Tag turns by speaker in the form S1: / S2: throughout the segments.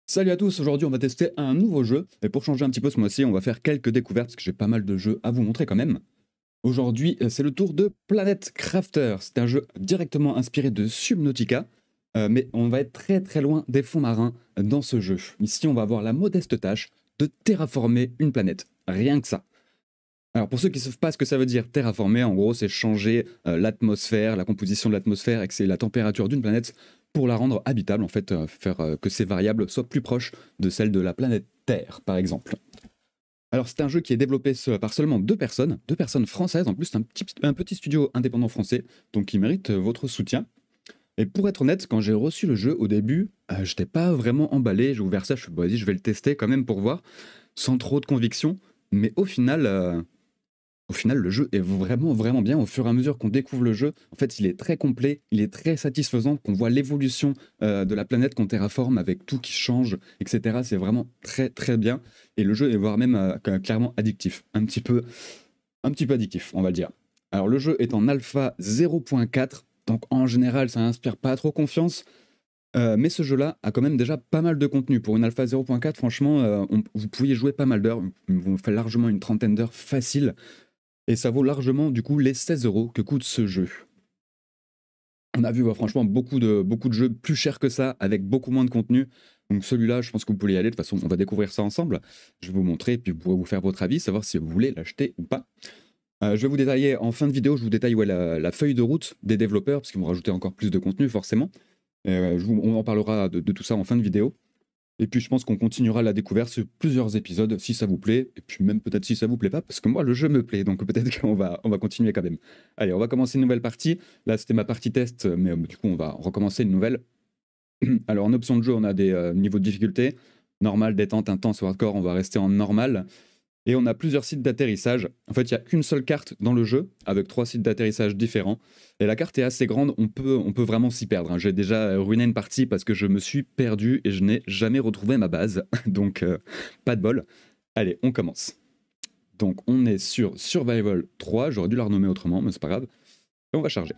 S1: Salut à tous, aujourd'hui on va tester un nouveau jeu, et pour changer un petit peu ce mois-ci, on va faire quelques découvertes, parce que j'ai pas mal de jeux à vous montrer quand même. Aujourd'hui, c'est le tour de Planet Crafter, c'est un jeu directement inspiré de Subnautica, mais on va être très très loin des fonds marins dans ce jeu. Ici, on va avoir la modeste tâche de terraformer une planète, rien que ça. Alors pour ceux qui ne savent pas ce que ça veut dire terraformer, en gros c'est changer l'atmosphère, la composition de l'atmosphère et que c'est la température d'une planète pour la rendre habitable, en fait faire que ces variables soient plus proches de celles de la planète Terre par exemple. Alors c'est un jeu qui est développé par seulement deux personnes françaises, en plus c'est un petit studio indépendant français, donc qui mérite votre soutien. Et pour être honnête, quand j'ai reçu le jeu au début, j'étais pas vraiment emballé, j'ai ouvert ça, je me suis dit, vas-y je vais le tester quand même pour voir, sans trop de conviction, mais au final, le jeu est vraiment, vraiment bien. Au fur et à mesure qu'on découvre le jeu, en fait, il est très complet, il est très satisfaisant, qu'on voit l'évolution de la planète qu'on terraforme avec tout qui change, etc. C'est vraiment très, très bien. Et le jeu est voire même clairement addictif. Un petit peu addictif, on va le dire. Alors, le jeu est en alpha 0.4, donc en général, ça n'inspire pas trop confiance. Mais ce jeu-là a quand même déjà pas mal de contenu. Pour une alpha 0.4, franchement, vous pouviez jouer pas mal d'heures. Vous faites largement une trentaine d'heures facile. Et ça vaut largement du coup les 16 € que coûte ce jeu. On a vu franchement beaucoup de jeux plus chers que ça, avec beaucoup moins de contenu. Donc celui-là, je pense que vous pouvez y aller. De toute façon, on va découvrir ça ensemble. Je vais vous montrer, puis vous pourrez vous faire votre avis, savoir si vous voulez l'acheter ou pas. Je vais vous détailler en fin de vidéo, je vous détaille la feuille de route des développeurs, parce qu'ils vont rajouter encore plus de contenu forcément. On en parlera de tout ça en fin de vidéo. Et puis je pense qu'on continuera la découverte sur plusieurs épisodes si ça vous plaît, et puis même peut-être si ça vous plaît pas, parce que moi le jeu me plaît, donc peut-être qu'on va continuer quand même. Allez, on va commencer une nouvelle partie. Là c'était ma partie test, mais du coup on va recommencer une nouvelle. Alors en option de jeu, on a des niveaux de difficulté. Normal, détente, intense ou hardcore, on va rester en normal. Et on a plusieurs sites d'atterrissage. En fait, il n'y a qu'une seule carte dans le jeu, avec 3 sites d'atterrissage différents. Et la carte est assez grande, on peut vraiment s'y perdre, hein. J'ai déjà ruiné une partie parce que je me suis perdu et je n'ai jamais retrouvé ma base. Donc, pas de bol. Allez, on commence. Donc, on est sur Survival 3. J'aurais dû la renommer autrement, mais c'est pas grave. Et on va charger.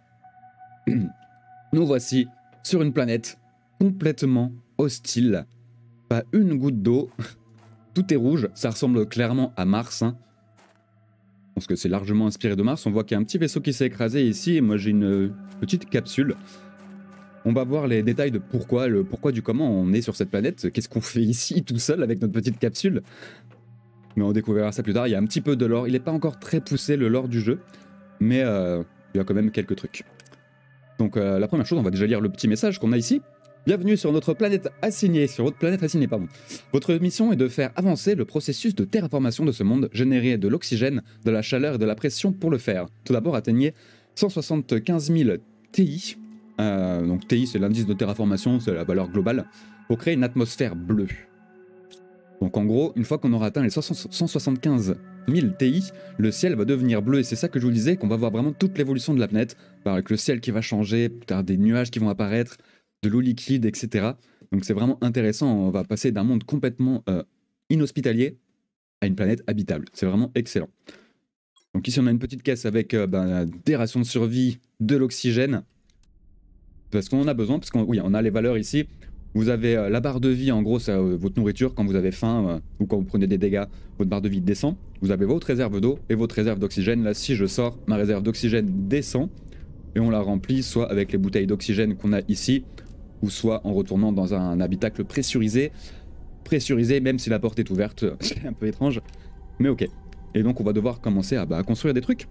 S1: Nous voici sur une planète complètement hostile. Pas une goutte d'eau. Tout est rouge, ça ressemble clairement à Mars, hein. Je pense que c'est largement inspiré de Mars. On voit qu'il y a un petit vaisseau qui s'est écrasé ici, et moi j'ai une petite capsule. On va voir les détails de pourquoi, le pourquoi du comment on est sur cette planète, qu'est-ce qu'on fait ici tout seul avec notre petite capsule. Mais on découvrira ça plus tard, il y a un petit peu de lore. Il n'est pas encore très poussé le lore du jeu, mais il y a quand même quelques trucs. Donc la première chose, on va déjà lire le petit message qu'on a ici. Bienvenue sur notre planète assignée, sur votre planète assignée, pardon. Votre mission est de faire avancer le processus de terraformation de ce monde, générer de l'oxygène, de la chaleur et de la pression pour le faire. Tout d'abord, atteignez 175 000 TI. Donc TI, c'est l'indice de terraformation, c'est la valeur globale, pour créer une atmosphère bleue. Donc en gros, une fois qu'on aura atteint les 175 000 TI, le ciel va devenir bleu, et c'est ça que je vous disais, qu'on va voir vraiment toute l'évolution de la planète, avec le ciel qui va changer, plus tard des nuages qui vont apparaître, de l'eau liquide, etc. Donc c'est vraiment intéressant, on va passer d'un monde complètement inhospitalier à une planète habitable. C'est vraiment excellent. Donc ici on a une petite caisse avec des rations de survie, de l'oxygène, parce qu'on en a besoin, parce qu'on a les valeurs ici. Vous avez la barre de vie, en gros c'est votre nourriture, quand vous avez faim ou quand vous prenez des dégâts, votre barre de vie descend. Vous avez votre réserve d'eau et votre réserve d'oxygène. Là si je sors, ma réserve d'oxygène descend, et on la remplit soit avec les bouteilles d'oxygène qu'on a ici, ou soit en retournant dans un habitacle pressurisé, même si la porte est ouverte, c'est un peu étrange, mais ok. Et donc on va devoir commencer à construire des trucs.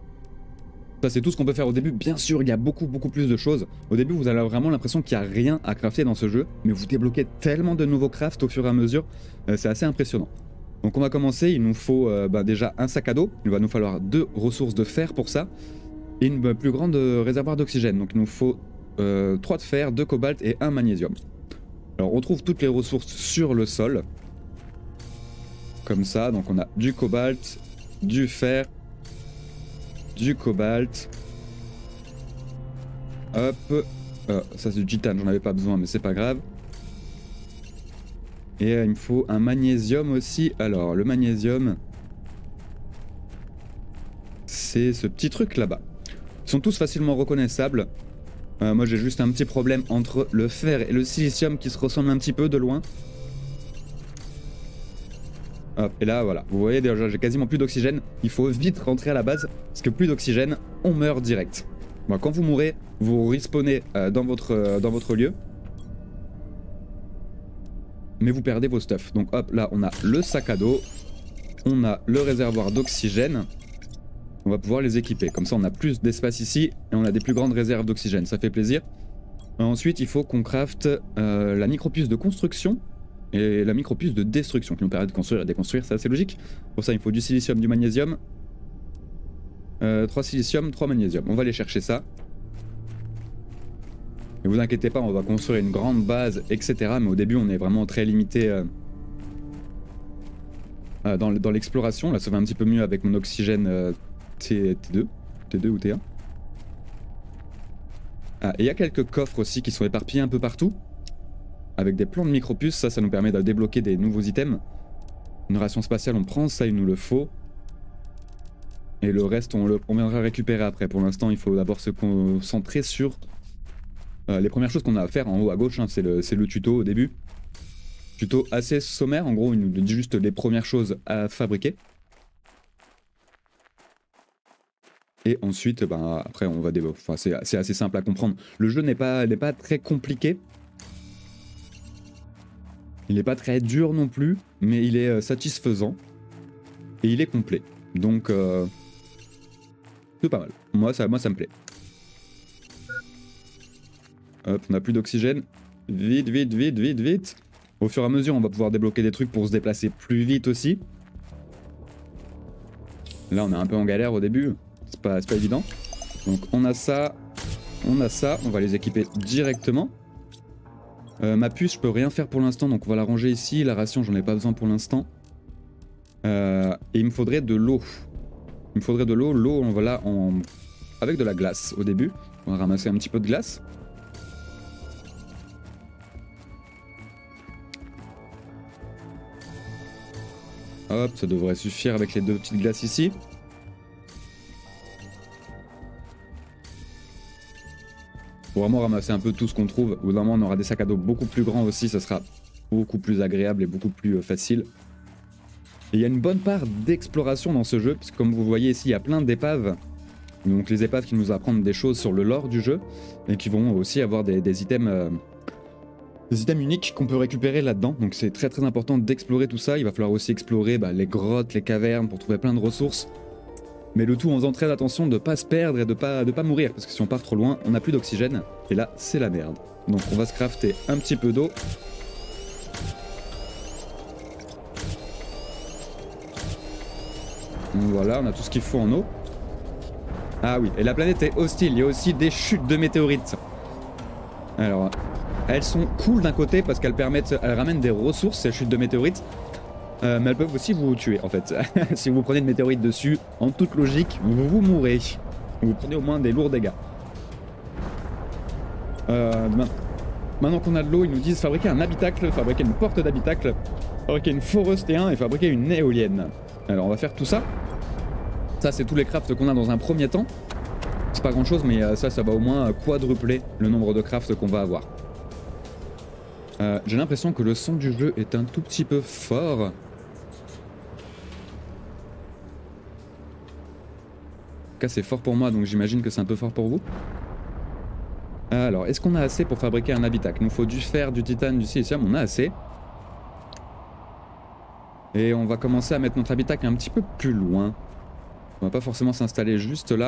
S1: Ça c'est tout ce qu'on peut faire au début. Bien sûr il y a beaucoup plus de choses. Au début vous avez vraiment l'impression qu'il n'y a rien à crafter dans ce jeu, mais vous débloquez tellement de nouveaux crafts au fur et à mesure, c'est assez impressionnant. Donc on va commencer, il nous faut déjà un sac à dos, il va nous falloir 2 ressources de fer pour ça, et une plus grande réservoir d'oxygène. Donc il nous faut 3 de fer, 2 cobalt et 1 magnésium. Alors on trouve toutes les ressources sur le sol. Comme ça, donc on a du cobalt, du fer, du cobalt. Hop. Ça c'est du titane, j'en avais pas besoin mais c'est pas grave. Et il me faut un magnésium aussi. Alors le magnésium, c'est ce petit truc là-bas. Ils sont tous facilement reconnaissables. Moi j'ai juste un petit problème entre le fer et le silicium qui se ressemblent un petit peu de loin. Hop, et là, voilà. Vous voyez déjà, j'ai quasiment plus d'oxygène. Il faut vite rentrer à la base, parce que plus d'oxygène, on meurt direct. Bon, quand vous mourrez, vous respawnez dans votre lieu. Mais vous perdez vos stuff. Donc hop, là, on a le sac à dos. On a le réservoir d'oxygène. On va pouvoir les équiper. Comme ça, on a plus d'espace ici et on a des plus grandes réserves d'oxygène. Ça fait plaisir. Ensuite, il faut qu'on crafte la micropuce de construction et la micropuce de destruction qui nous permet de construire et déconstruire. C'est assez logique. Pour ça, il faut du silicium, du magnésium. 3 silicium, 3 magnésium. On va aller chercher ça. Ne vous inquiétez pas, on va construire une grande base, etc. Mais au début, on est vraiment très limité dans l'exploration. Là, ça va un petit peu mieux avec mon oxygène T2 ou T1. Ah, et il y a quelques coffres aussi qui sont éparpillés un peu partout. Avec des plans de micropuces, ça nous permet de débloquer des nouveaux items. Une ration spatiale, on prend, ça il nous le faut. Et le reste, on viendra récupérer après. Pour l'instant, il faut d'abord se concentrer sur les premières choses qu'on a à faire en haut à gauche. Hein, c'est le tuto au début. Tuto assez sommaire, en gros, il nous dit juste les premières choses à fabriquer. Et ensuite, ben, après, on va développer. Enfin, c'est assez simple à comprendre. Le jeu n'est pas très compliqué. Il n'est pas très dur non plus, mais il est satisfaisant. Et il est complet. Donc, c'est pas mal. Moi, ça me plaît. Hop, on n'a plus d'oxygène. Vite, vite, vite, vite, vite. Au fur et à mesure, on va pouvoir débloquer des trucs pour se déplacer plus vite aussi. Là, on est un peu en galère au début. C'est pas évident. Donc, on a ça. On a ça. On va les équiper directement. Ma puce, je peux rien faire pour l'instant, donc on va la ranger ici. La ration, j'en ai pas besoin pour l'instant. Et il me faudrait de l'eau. Il me faudrait de l'eau. L'eau, on va là avec de la glace au début. On va ramasser un petit peu de glace. Hop, ça devrait suffire avec les 2 petites glaces ici. Faut vraiment ramasser un peu tout ce qu'on trouve. Au bout d'un moment, on aura des sacs à dos beaucoup plus grands aussi. Ça sera beaucoup plus agréable et beaucoup plus facile. Et il y a une bonne part d'exploration dans ce jeu. Parce que comme vous voyez ici, il y a plein d'épaves. Donc les épaves qui nous apprennent des choses sur le lore du jeu. Et qui vont aussi avoir des items... des items uniques qu'on peut récupérer là-dedans. Donc c'est très très important d'explorer tout ça. Il va falloir aussi explorer les grottes, les cavernes pour trouver plein de ressources. Mais le tout en faisant très attention de ne pas se perdre et de pas mourir. Parce que si on part trop loin, on n'a plus d'oxygène. Et là, c'est la merde. Donc on va se crafter un petit peu d'eau. Voilà, on a tout ce qu'il faut en eau. Ah oui, et la planète est hostile. Il y a aussi des chutes de météorites. Alors, elles sont cool d'un côté parce qu'elles ramènent des ressources, ces chutes de météorites. Mais elles peuvent aussi vous tuer en fait. Si vous prenez une météorite dessus, en toute logique, vous mourrez. Vous prenez au moins des lourds dégâts. Maintenant qu'on a de l'eau, ils nous disent fabriquer un habitacle, fabriquer une porte d'habitacle, fabriquer une foreuse T1 et fabriquer une éolienne. Alors on va faire tout ça. Ça c'est tous les crafts qu'on a dans un premier temps. C'est pas grand chose mais ça va au moins quadrupler le nombre de crafts qu'on va avoir. J'ai l'impression que le son du jeu est un tout petit peu fort. En tout cas c'est fort pour moi donc j'imagine que c'est un peu fort pour vous. Alors est-ce qu'on a assez pour fabriquer un habitacle? Il nous faut du fer, du titane, du silicium, on a assez. Et on va commencer à mettre notre habitacle un petit peu plus loin. On va pas forcément s'installer juste là.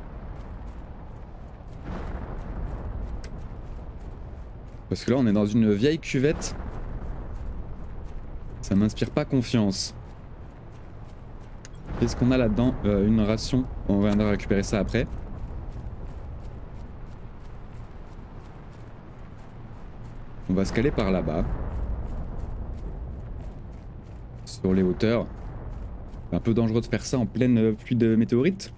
S1: Parce que là on est dans une vieille cuvette. Ça m'inspire pas confiance. Qu'est-ce qu'on a là-dedans? Une ration. On viendra récupérer ça après. On va se caler par là-bas. Sur les hauteurs. C'est un peu dangereux de faire ça en pleine pluie de météorites.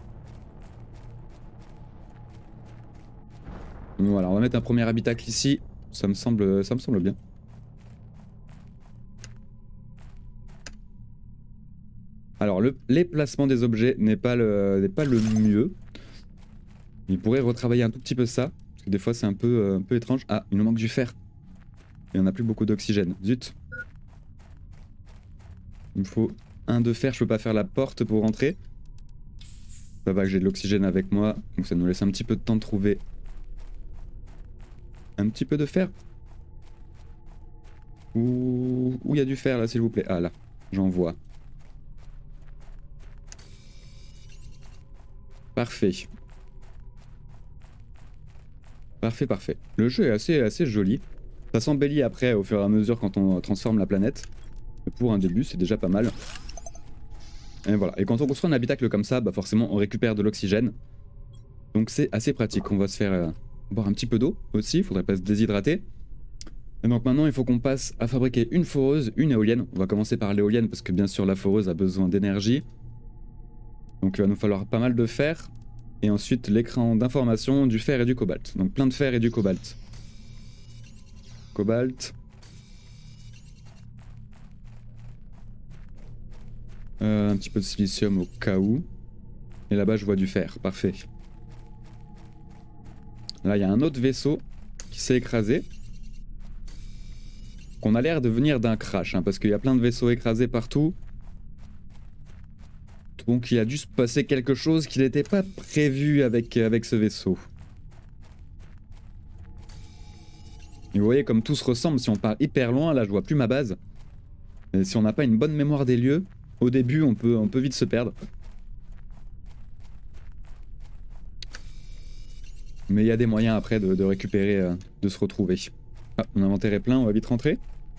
S1: Voilà, on va mettre un premier habitacle ici. Ça me semble bien. Alors, les placements des objets n'est pas le mieux. Il pourrait retravailler un tout petit peu ça. Parce que des fois, c'est un peu étrange. Ah, il nous manque du fer. Et on n'a plus beaucoup d'oxygène. Zut. Il me faut un de fer, je peux pas faire la porte pour rentrer. Ça va que j'ai de l'oxygène avec moi, donc ça nous laisse un petit peu de temps de trouver un petit peu de fer. Où il y a du fer là s'il vous plaît? Ah là, j'en vois. Parfait. Parfait, parfait. Le jeu est assez joli. Ça s'embellit après au fur et à mesure quand on transforme la planète. Mais pour un début, c'est déjà pas mal. Et voilà. Et quand on construit un habitacle comme ça, bah forcément on récupère de l'oxygène. Donc c'est assez pratique. On va se faire boire un petit peu d'eau aussi, il faudrait pas se déshydrater. Et donc maintenant il faut qu'on passe à fabriquer une foreuse, une éolienne. On va commencer par l'éolienne parce que bien sûr la foreuse a besoin d'énergie. Donc il va nous falloir pas mal de fer. Et ensuite l'écran d'information, du fer et du cobalt. Donc plein de fer et du cobalt. Cobalt. Un petit peu de silicium au cas où. Et là-bas je vois du fer, parfait. Là il y a un autre vaisseau qui s'est écrasé. On a l'air de venir d'un crash, hein, parce qu'il y a plein de vaisseaux écrasés partout. Donc il a dû se passer quelque chose qui n'était pas prévu avec ce vaisseau. Et vous voyez comme tout se ressemble, si on part hyper loin, là je vois plus ma base. Et si on n'a pas une bonne mémoire des lieux, au début on peut vite se perdre. Mais il y a des moyens après de récupérer, de se retrouver. Ah, mon inventaire est plein, on va vite rentrer.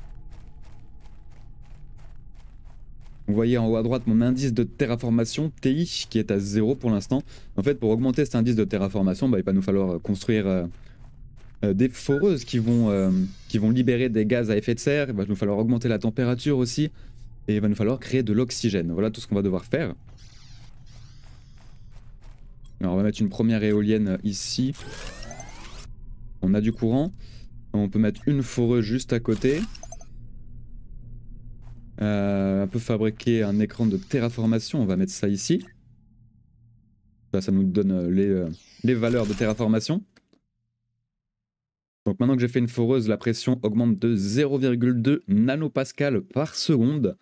S1: Vous voyez en haut à droite mon indice de terraformation, TI, qui est à 0 pour l'instant. En fait, pour augmenter cet indice de terraformation, bah, il va nous falloir construire des foreuses qui vont libérer des gaz à effet de serre. Il va nous falloir augmenter la température aussi. Et il va nous falloir créer de l'oxygène. Voilà tout ce qu'on va devoir faire. Alors on va mettre une première éolienne ici. On a du courant. On peut mettre une foreuse juste à côté. On peut fabriquer un écran de terraformation, on va mettre ça ici. Ça nous donne les valeurs de terraformation. Donc maintenant que j'ai fait une foreuse, la pression augmente de 0,2 nanopascal par seconde.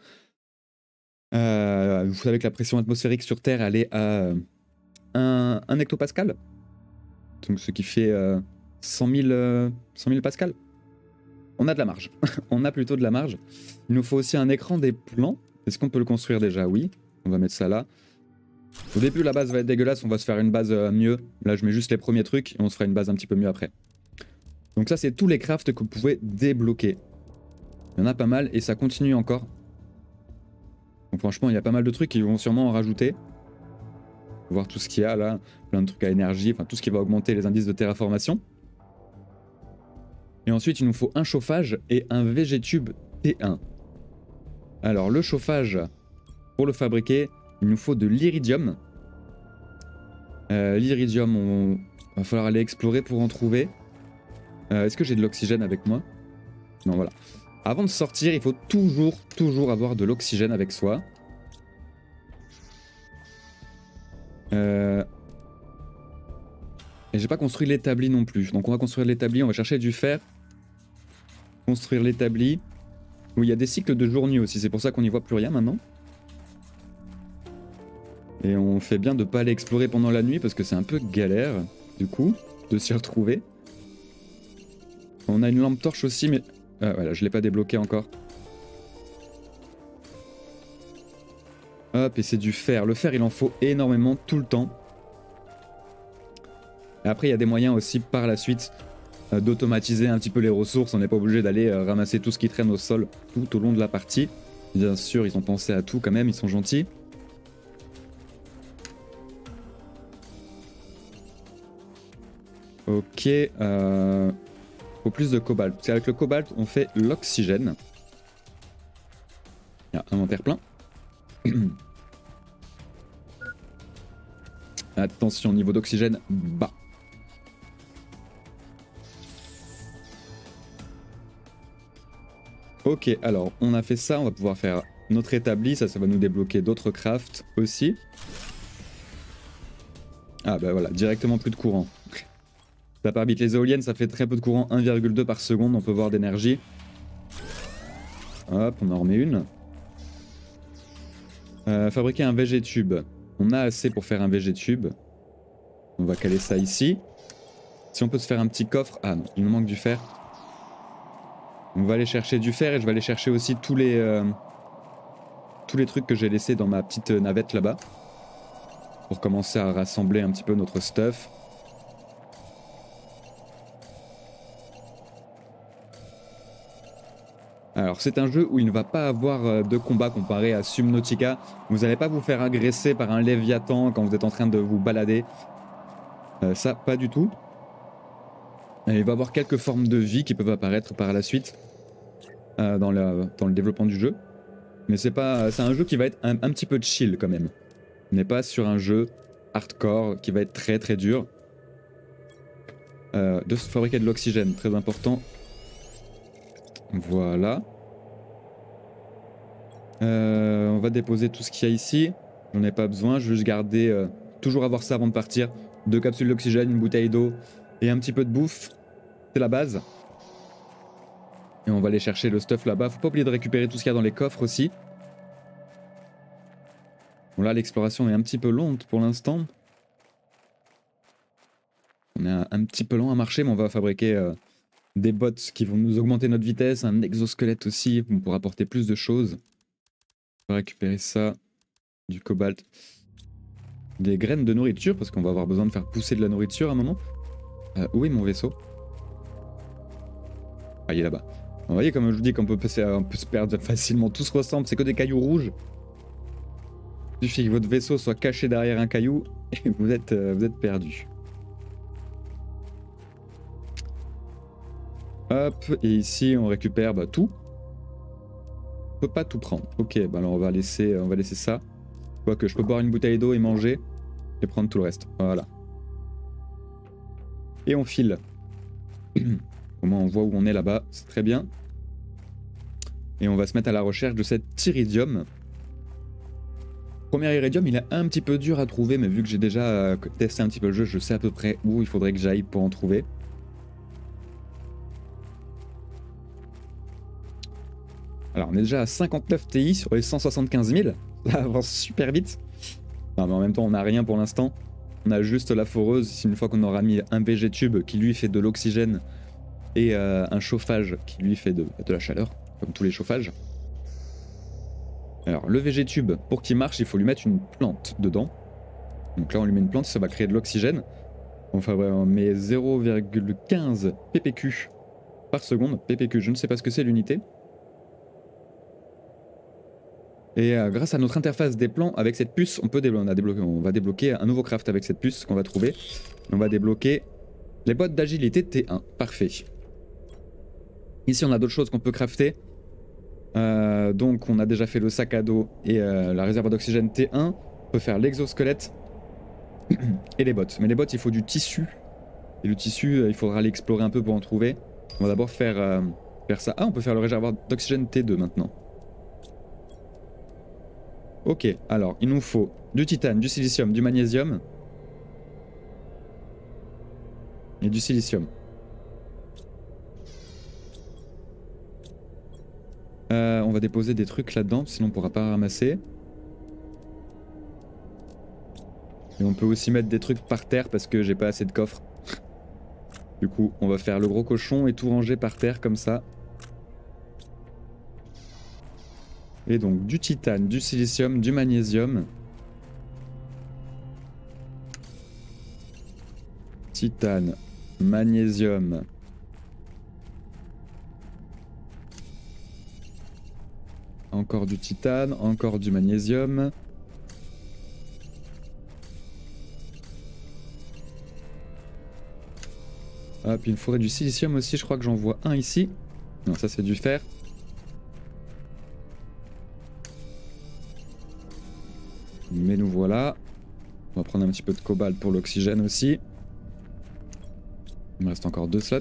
S1: Vous savez que la pression atmosphérique sur Terre, elle est à 1 hectopascal. Donc ce qui fait 100 000 pascal. On a de la marge. On a plutôt de la marge. Il nous faut aussi un écran des plans. Est-ce qu'on peut le construire déjà? Oui. On va mettre ça là. Au début, la base va être dégueulasse. On va se faire une base mieux. Là, je mets juste les premiers trucs et on se fera une base un petit peu mieux après. Donc ça, c'est tous les crafts que vous pouvez débloquer. Il y en a pas mal et ça continue encore. Donc franchement, il y a pas mal de trucs qui vont sûrement en rajouter. Voir tout ce qu'il y a là. Plein de trucs à énergie. Enfin, tout ce qui va augmenter les indices de terraformation. Et ensuite, il nous faut un chauffage et un VGTube T1. Alors, le chauffage, pour le fabriquer, il nous faut de l'iridium. L'iridium, on va falloir aller explorer pour en trouver. Est-ce que j'ai de l'oxygène avec moi? Non, voilà. Avant de sortir, il faut toujours avoir de l'oxygène avec soi. Et j'ai pas construit l'établi non plus. Donc on va construire l'établi, on va chercher du fer. Construire l'établi. Oui, il y a des cycles de jour-nuit aussi, c'est pour ça qu'on n'y voit plus rien maintenant. Et on fait bien de pas aller explorer pendant la nuit parce que c'est un peu galère, du coup, de s'y retrouver. On a une lampe torche aussi, mais... Ah voilà, je l'ai pas débloqué encore. Hop, et c'est du fer. Le fer, il en faut énormément tout le temps. Et après, il y a des moyens aussi par la suite d'automatiser un petit peu les ressources. On n'est pas obligé d'aller ramasser tout ce qui traîne au sol tout au long de la partie. Bien sûr, ils ont pensé à tout quand même, ils sont gentils. Ok, faut plus de cobalt. Parce qu'avec le cobalt, on fait l'oxygène. Inventaire plein. Attention, niveau d'oxygène bas. Ok, alors on a fait ça, on va pouvoir faire notre établi, ça va nous débloquer d'autres crafts aussi. Ah bah voilà, directement plus de courant. Ça part vite, les éoliennes ça fait très peu de courant, 1,2 par seconde, on peut voir d'énergie. Hop, on en remet une. Fabriquer un VG-tube. On a assez pour faire un VG-tube. On va caler ça ici. Si on peut se faire un petit coffre... Ah non, il nous manque du fer. On va aller chercher du fer et je vais aller chercher aussi tous les trucs que j'ai laissés dans ma petite navette là-bas. Pour commencer à rassembler un petit peu notre stuff. Alors c'est un jeu où il ne va pas avoir de combat comparé à Subnautica. Vous n'allez pas vous faire agresser par un Léviathan quand vous êtes en train de vous balader. Ça, pas du tout. Et il va y avoir quelques formes de vie qui peuvent apparaître par la suite dans le développement du jeu. Mais c'est un jeu qui va être un petit peu chill quand même. On n'est pas sur un jeu hardcore qui va être très très dur. De se fabriquer de l'oxygène, très important. Voilà. On va déposer tout ce qu'il y a ici. J'en ai pas besoin, je vais juste garder... toujours avoir ça avant de partir. 2 capsules d'oxygène, une bouteille d'eau et un petit peu de bouffe. C'est la base. Et on va aller chercher le stuff là-bas. Faut pas oublier de récupérer tout ce qu'il y a dans les coffres aussi. Bon là, l'exploration est un petit peu lente pour l'instant. On est un petit peu lent à marcher, mais on va fabriquer des bottes qui vont nous augmenter notre vitesse. Un exosquelette aussi, on pourra porter plus de choses. On va récupérer ça, du cobalt. Des graines de nourriture, parce qu'on va avoir besoin de faire pousser de la nourriture à un moment. Où est mon vaisseau? Ah, il est là-bas. Vous voyez, comme je vous dis, qu'on peut se perdre facilement. Tout se ressemble, c'est que des cailloux rouges. Il suffit que votre vaisseau soit caché derrière un caillou et vous êtes perdu. Hop, et ici on récupère tout. On peut pas tout prendre. Ok, bah alors on va laisser ça. Quoique je peux boire une bouteille d'eau et manger et prendre tout le reste. Voilà. Et on file. Au moins on voit où on est là-bas, c'est très bien. Et on va se mettre à la recherche de cet iridium. Premier iridium, il est un petit peu dur à trouver, mais vu que j'ai déjà testé un petit peu le jeu, je sais à peu près où il faudrait que j'aille pour en trouver. Alors on est déjà à 59 Ti sur les 175 000, ça avance super vite. Non mais en même temps on n'a rien pour l'instant. On a juste la foreuse, une fois qu'on aura mis un VG tube qui lui fait de l'oxygène et un chauffage qui lui fait de la chaleur, comme tous les chauffages. Alors le VG tube, pour qu'il marche, il faut lui mettre une plante dedans. Donc là on lui met une plante, ça va créer de l'oxygène. Enfin on met 0,15 ppq par seconde. ppq, je ne sais pas ce que c'est l'unité. Et grâce à notre interface des plans, avec cette puce, on va débloquer un nouveau craft avec cette puce qu'on va trouver. On va débloquer les bottes d'agilité T1. Parfait. Ici, on a d'autres choses qu'on peut crafter. Donc, on a déjà fait le sac à dos et la réserve d'oxygène T1. On peut faire l'exosquelette et les bottes. Mais les bottes, il faut du tissu. Et le tissu, il faudra l'explorer un peu pour en trouver. On va d'abord faire ça. Ah, on peut faire le réservoir d'oxygène T2 maintenant. Ok, alors il nous faut du titane, du silicium, du magnésium et du silicium. On va déposer des trucs là-dedans, sinon on pourra pas ramasser. Et on peut aussi mettre des trucs par terre parce que j'ai pas assez de coffres. Du coup, on va faire le gros cochon et tout ranger par terre comme ça. Et donc du titane, du silicium, du magnésium. Titane, magnésium. Encore du titane, encore du magnésium. Ah, puis il me faudrait du silicium aussi, je crois que j'en vois un ici. Non, ça c'est du fer. Mais nous voilà. On va prendre un petit peu de cobalt pour l'oxygène aussi. Il me reste encore 2 slots.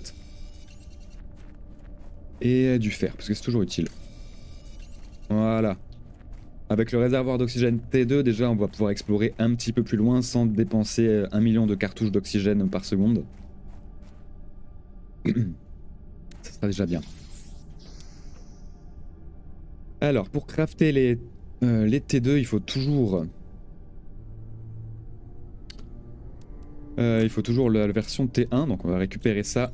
S1: Et du fer, parce que c'est toujours utile. Voilà. Avec le réservoir d'oxygène T2, déjà, on va pouvoir explorer un petit peu plus loin sans dépenser 1 million de cartouches d'oxygène par seconde. Ça sera déjà bien. Alors, pour crafter les Les T2, il faut toujours... il faut toujours la version T1, donc on va récupérer ça.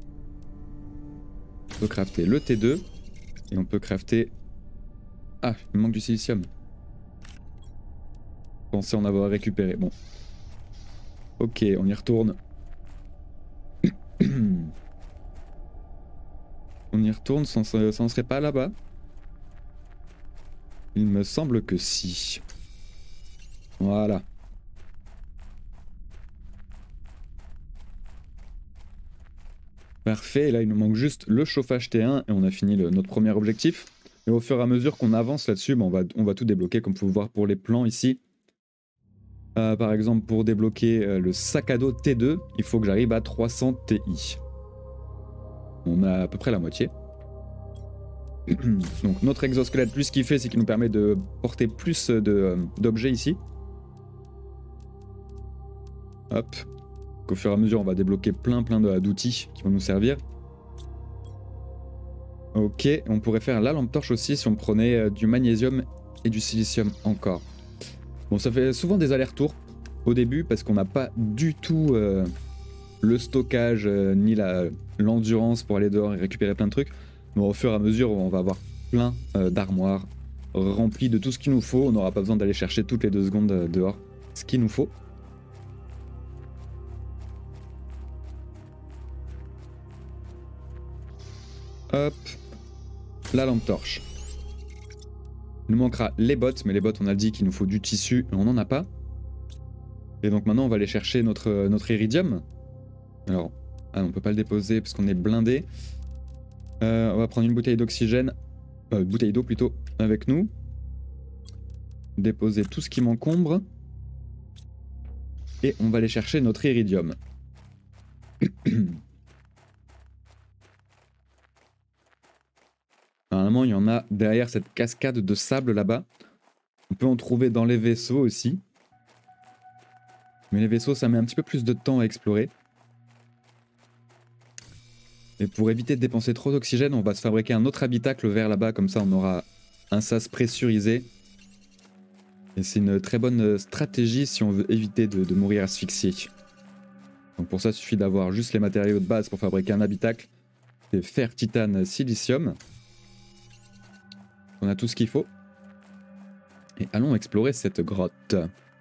S1: On peut crafter le T2, et on peut crafter... Ah, il me manque du silicium. Je pensais en avoir récupéré, bon. Ok, on y retourne. On y retourne, ça en serait pas là-bas? Il me semble que si. Voilà. Parfait, et là il nous manque juste le chauffage T1 et on a fini notre premier objectif. Et au fur et à mesure qu'on avance là-dessus, bah, on va tout débloquer comme vous pouvez voir pour les plans ici. Par exemple pour débloquer le sac à dos T2, il faut que j'arrive à 300 Ti. On a à peu près la moitié. Donc notre exosquelette, plus ce qu'il fait, c'est qu'il nous permet de porter plus d'objets ici. Hop. Au fur et à mesure, on va débloquer plein d'outils qui vont nous servir. Ok, on pourrait faire la lampe torche aussi si on prenait du magnésium et du silicium encore. Bon, ça fait souvent des allers-retours au début parce qu'on n'a pas du tout le stockage ni l'endurance pour aller dehors et récupérer plein de trucs. Mais au fur et à mesure, on va avoir plein d'armoires remplies de tout ce qu'il nous faut. On n'aura pas besoin d'aller chercher toutes les 2 secondes dehors ce qu'il nous faut. Hop, la lampe torche. Il nous manquera les bottes, mais les bottes on a dit qu'il nous faut du tissu et on n'en a pas. Et donc maintenant on va aller chercher notre iridium. Alors, on peut pas le déposer parce qu'on est blindé. On va prendre une bouteille d'oxygène, bouteille d'eau plutôt, avec nous. Déposer tout ce qui m'encombre. Et on va aller chercher notre iridium. Normalement, il y en a derrière cette cascade de sable là-bas. On peut en trouver dans les vaisseaux aussi. Mais les vaisseaux, ça met un petit peu plus de temps à explorer. Et pour éviter de dépenser trop d'oxygène, on va se fabriquer un autre habitacle vers là-bas. Comme ça, on aura un sas pressurisé. Et c'est une très bonne stratégie si on veut éviter de mourir asphyxié. Donc pour ça, il suffit d'avoir juste les matériaux de base pour fabriquer un habitacle. C'est fer, titane, silicium. On a tout ce qu'il faut. Et allons explorer cette grotte.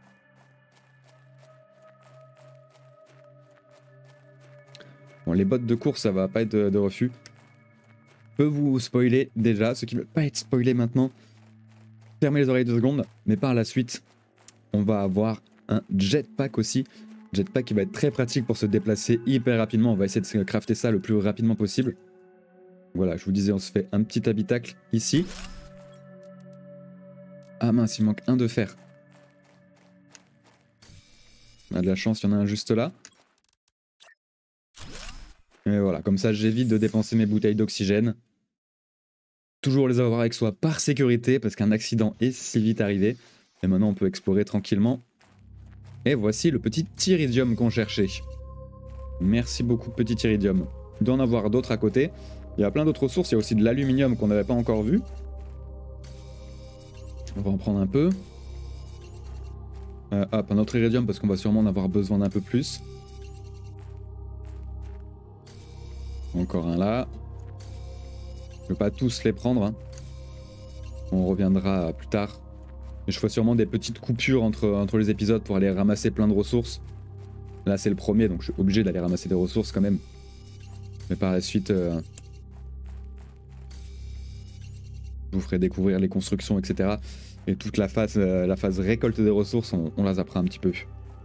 S1: Bon, les bottes de course, ça va pas être de refus. Je peux vous spoiler déjà, ceux qui ne veulent pas être spoilés maintenant, fermez les oreilles 2 secondes. Mais par la suite, on va avoir un jetpack aussi. Jetpack qui va être très pratique pour se déplacer hyper rapidement. On va essayer de se crafter ça le plus rapidement possible. Voilà, je vous disais, on se fait un petit habitacle ici. Ah mince, il manque un de fer. On a de la chance, il y en a un juste là. Et voilà, comme ça j'évite de dépenser mes bouteilles d'oxygène. Toujours les avoir avec soi par sécurité, parce qu'un accident est si vite arrivé. Et maintenant on peut explorer tranquillement. Et voici le petit iridium qu'on cherchait. Merci beaucoup petit iridium. Il doit en avoir d'autres à côté. Il y a plein d'autres ressources, il y a aussi de l'aluminium qu'on n'avait pas encore vu. On va en prendre un peu. Hop, un autre iridium parce qu'on va sûrement en avoir besoin d'un peu plus. Encore un là. Je ne peux pas tous les prendre. Hein. On reviendra plus tard. Mais je ferai sûrement des petites coupures entre les épisodes pour aller ramasser plein de ressources. Là c'est le premier donc je suis obligé d'aller ramasser des ressources quand même. Mais par la suite... je vous ferai découvrir les constructions, etc. Et toute la phase récolte des ressources, on la zappera un petit peu.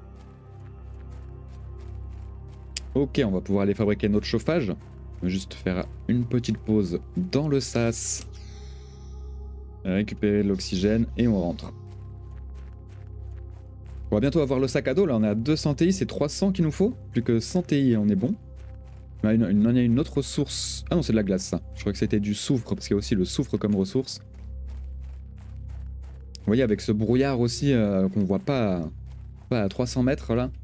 S1: Ok, on va pouvoir aller fabriquer notre chauffage. On va juste faire une petite pause dans le sas. Récupérer l'oxygène et on rentre. On va bientôt avoir le sac à dos, là on est à 200 Ti, c'est 300 qu'il nous faut. Plus que 100 Ti, on est bon. Il y a une autre ressource. Ah non, c'est de la glace ça. Je crois que c'était du soufre, parce qu'il y a aussi le soufre comme ressource. Vous voyez, avec ce brouillard aussi qu'on voit pas à 300 mètres là.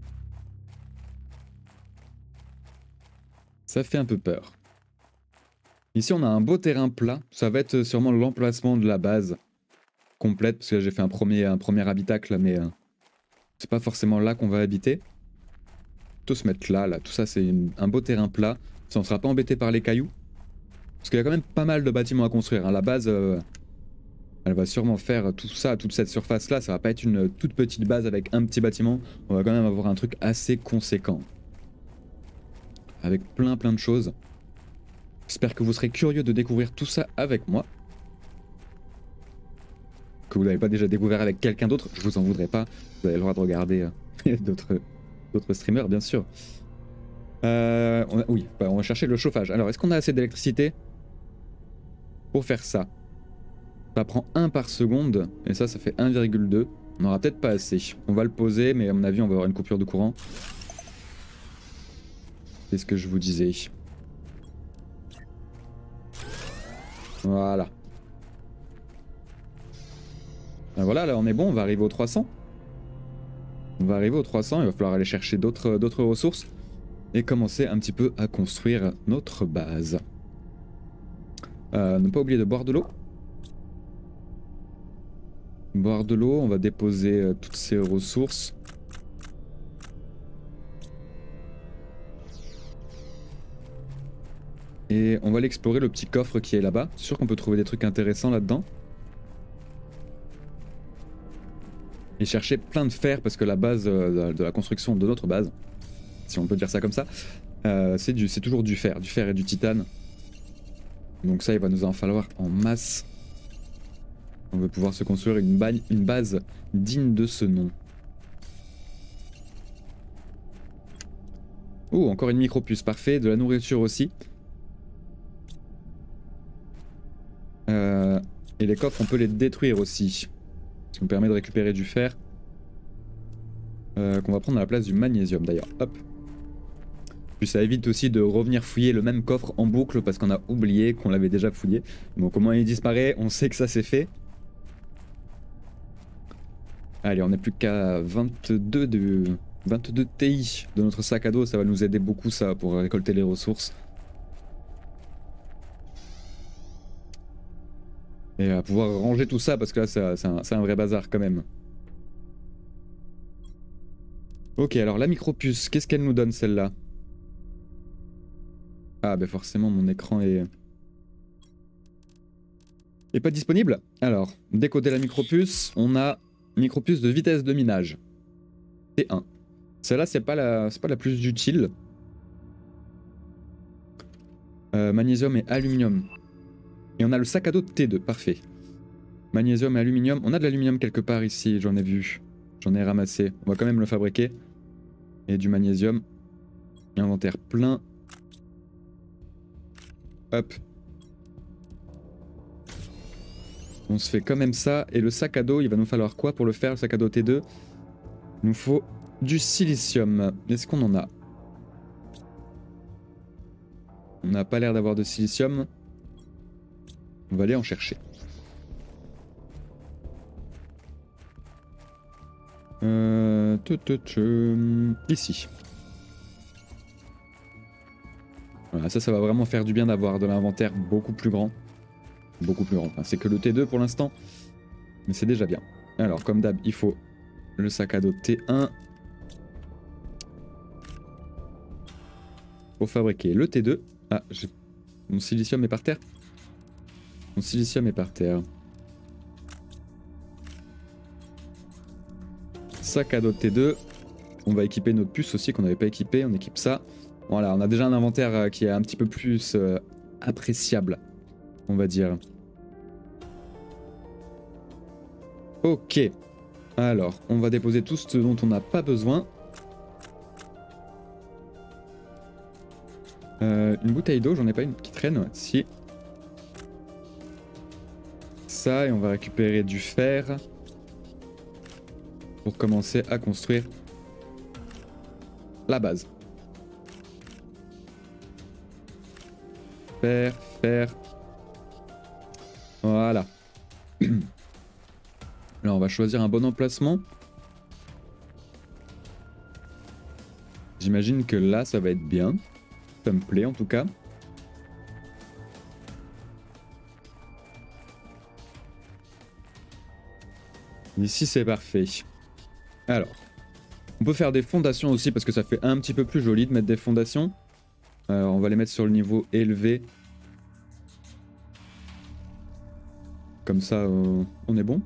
S1: Ça fait un peu peur. Ici, on a un beau terrain plat. Ça va être sûrement l'emplacement de la base. complète, parce que j'ai fait un premier habitacle, mais c'est pas forcément là qu'on va habiter. Plutôt se mettre là, tout ça c'est un beau terrain plat, ça on sera pas embêté par les cailloux. Parce qu'il y a quand même pas mal de bâtiments à construire, hein. La base, elle va sûrement faire tout ça, toute cette surface là, ça va pas être une toute petite base avec un petit bâtiment, on va quand même avoir un truc assez conséquent. Avec plein de choses. J'espère que vous serez curieux de découvrir tout ça avec moi. Que vous n'avez pas déjà découvert avec quelqu'un d'autre, je vous en voudrais pas. Vous avez le droit de regarder d'autres streamers, bien sûr. Oui, on va chercher le chauffage. Alors, est-ce qu'on a assez d'électricité pour faire ça? Ça prend 1 par seconde, et ça fait 1,2. On n'aura peut-être pas assez. On va le poser, mais à mon avis, on va avoir une coupure de courant. C'est ce que je vous disais. Voilà. Ben voilà, là on est bon, on va arriver aux 300. On va arriver aux 300, il va falloir aller chercher d'autres ressources et commencer un petit peu à construire notre base. Ne pas oublier de boire de l'eau. Boire de l'eau, on va déposer toutes ces ressources. Et on va aller explorer le petit coffre qui est là-bas. C'est sûr qu'on peut trouver des trucs intéressants là-dedans. Et chercher plein de fer parce que la base de la construction de notre base, si on peut dire ça comme ça, c'est toujours du fer et du titane. Donc ça, il va nous en falloir en masse. On va pouvoir se construire une base digne de ce nom. Oh, encore une micro-puce, parfait. De la nourriture aussi. Et les coffres, on peut les détruire aussi. Ce qui nous permet de récupérer du fer. Qu'on va prendre à la place du magnésium d'ailleurs. Hop. Puis ça évite aussi de revenir fouiller le même coffre en boucle parce qu'on a oublié qu'on l'avait déjà fouillé. Donc au moins il disparaît, on sait que ça c'est fait. Allez, on n'est plus qu'à 22 TI de notre sac à dos, ça va nous aider beaucoup ça pour récolter les ressources. Et à pouvoir ranger tout ça parce que là c'est un vrai bazar quand même. Ok, alors la micro-puce, qu'est-ce qu'elle nous donne celle-là? Ah bah forcément mon écran est pas disponible. Alors, décoder la micro-puce, on a micro-puce de vitesse de minage. T1. Celle-là c'est pas la plus utile. Magnésium et aluminium. Et on a le sac à dos de T2, parfait. Magnésium et aluminium. On a de l'aluminium quelque part ici, j'en ai vu. J'en ai ramassé. On va quand même le fabriquer. Et du magnésium. Inventaire plein. Hop. On se fait quand même ça. Et le sac à dos, il va nous falloir quoi pour le faire, le sac à dos T2? Il nous faut du silicium. Est-ce qu'on en a? On n'a pas l'air d'avoir de silicium. On va aller en chercher. Ici. Voilà, ça va vraiment faire du bien d'avoir de l'inventaire beaucoup plus grand. Beaucoup plus grand. Enfin, c'est que le T2 pour l'instant. Mais c'est déjà bien. Alors, comme d'hab, il faut le sac à dos T1. Pour fabriquer le T2. Ah, mon silicium est par terre. Mon silicium est par terre. Sac à dos T2. On va équiper notre puce aussi qu'on n'avait pas équipé. On équipe ça. Voilà, on a déjà un inventaire qui est un petit peu plus appréciable, on va dire. Ok. Alors, on va déposer tout ce dont on n'a pas besoin. Une bouteille d'eau, j'en ai pas une qui traîne, ouais. Si. Ça, et on va récupérer du fer pour commencer à construire la base. Fer. Voilà. Alors on va choisir un bon emplacement. J'imagine que là ça va être bien. Ça me plaît en tout cas. Ici, c'est parfait. Alors, on peut faire des fondations aussi parce que ça fait un petit peu plus joli de mettre des fondations. On va les mettre sur le niveau élevé. Comme ça, on est bon.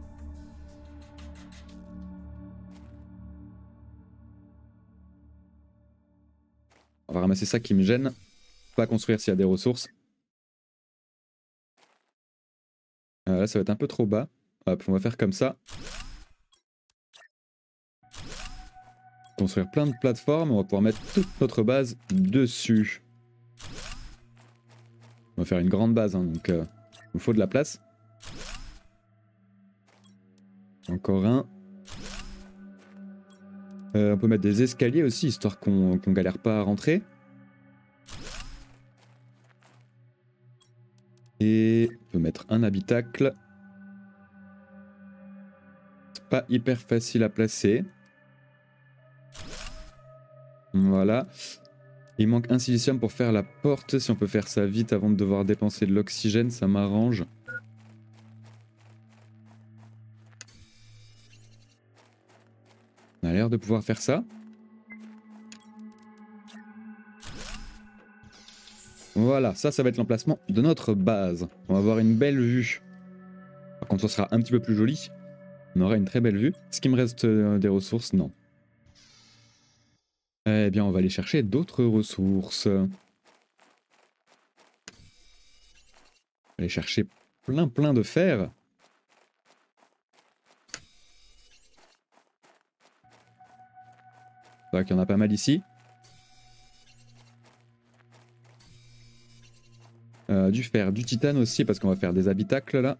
S1: On va ramasser ça qui me gêne. Pas construire s'il y a des ressources. Là, ça va être un peu trop bas. Hop, on va faire comme ça. Construire plein de plateformes. On va pouvoir mettre toute notre base dessus. On va faire une grande base, hein, donc il nous faut de la place. Encore un. On peut mettre des escaliers aussi, histoire qu'on galère pas à rentrer. Et on peut mettre un habitacle. C'est pas hyper facile à placer. Voilà. Il manque un silicium pour faire la porte. Si on peut faire ça vite avant de devoir dépenser de l'oxygène, ça m'arrange. On a l'air de pouvoir faire ça. Voilà, ça va être l'emplacement de notre base. On va avoir une belle vue. Par contre, ça sera un petit peu plus joli. On aura une très belle vue. Est-ce qu'il me reste des ressources? Non. Eh bien, on va aller chercher d'autres ressources. On va aller chercher plein de fer. C'est vrai qu'il y en a pas mal ici. Du fer, du titane aussi, parce qu'on va faire des habitacles là.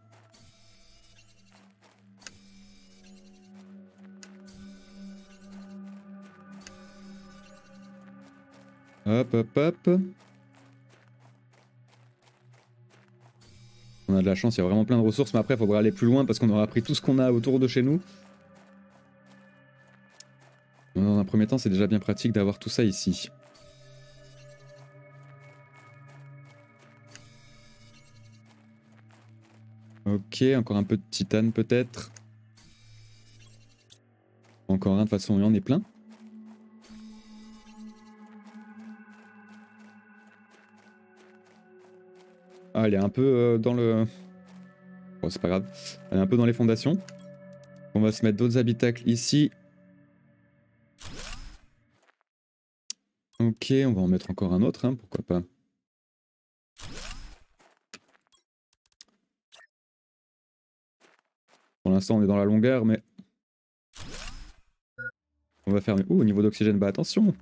S1: Hop, hop, hop. On a de la chance, il y a vraiment plein de ressources, mais après il faudra aller plus loin parce qu'on aura pris tout ce qu'on a autour de chez nous. Dans un premier temps, c'est déjà bien pratique d'avoir tout ça ici. Ok, encore un peu de titane peut-être. Encore un, de toute façon, il y en est plein. Ah, elle est un peu dans le... Bon, c'est pas grave. Elle est un peu dans les fondations. On va se mettre d'autres habitacles ici. Ok, on va en mettre encore un autre, hein, pourquoi pas. Pour l'instant, on est dans la longueur, mais... On va faire... Ouh, au niveau d'oxygène, bah attention.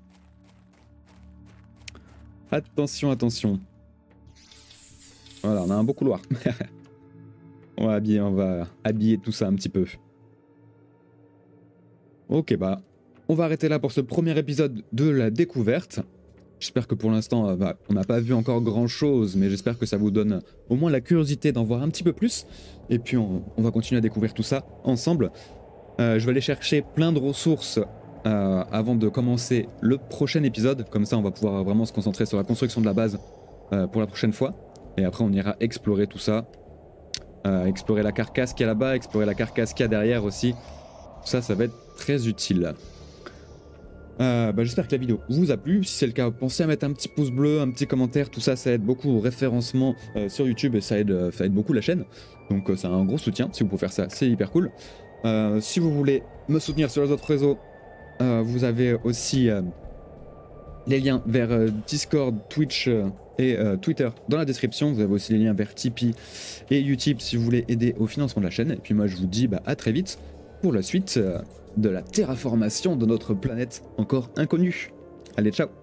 S1: Attention, attention. Voilà, on a un beau couloir. on va habiller tout ça un petit peu. Ok, bah, on va arrêter là pour ce premier épisode de la découverte. J'espère que pour l'instant, on n'a pas vu encore grand chose, mais j'espère que ça vous donne au moins la curiosité d'en voir un petit peu plus. Et puis on va continuer à découvrir tout ça ensemble. Je vais aller chercher plein de ressources avant de commencer le prochain épisode. Comme ça, on va pouvoir vraiment se concentrer sur la construction de la base pour la prochaine fois. Et après, on ira explorer tout ça. Explorer la carcasse qu'il y a là-bas, explorer la carcasse qu'il y a derrière aussi. Ça va être très utile. J'espère que la vidéo vous a plu. Si c'est le cas, pensez à mettre un petit pouce bleu, un petit commentaire. Tout ça, ça aide beaucoup au référencement sur YouTube et ça aide beaucoup la chaîne. Donc c'est un gros soutien. Si vous pouvez faire ça, c'est hyper cool. Si vous voulez me soutenir sur les autres réseaux, vous avez aussi les liens vers Discord, Twitch et Twitter dans la description. Vous avez aussi les liens vers Tipeee et Utip si vous voulez aider au financement de la chaîne. Et puis moi, je vous dis à très vite pour la suite de la terraformation de notre planète encore inconnue. Allez, ciao!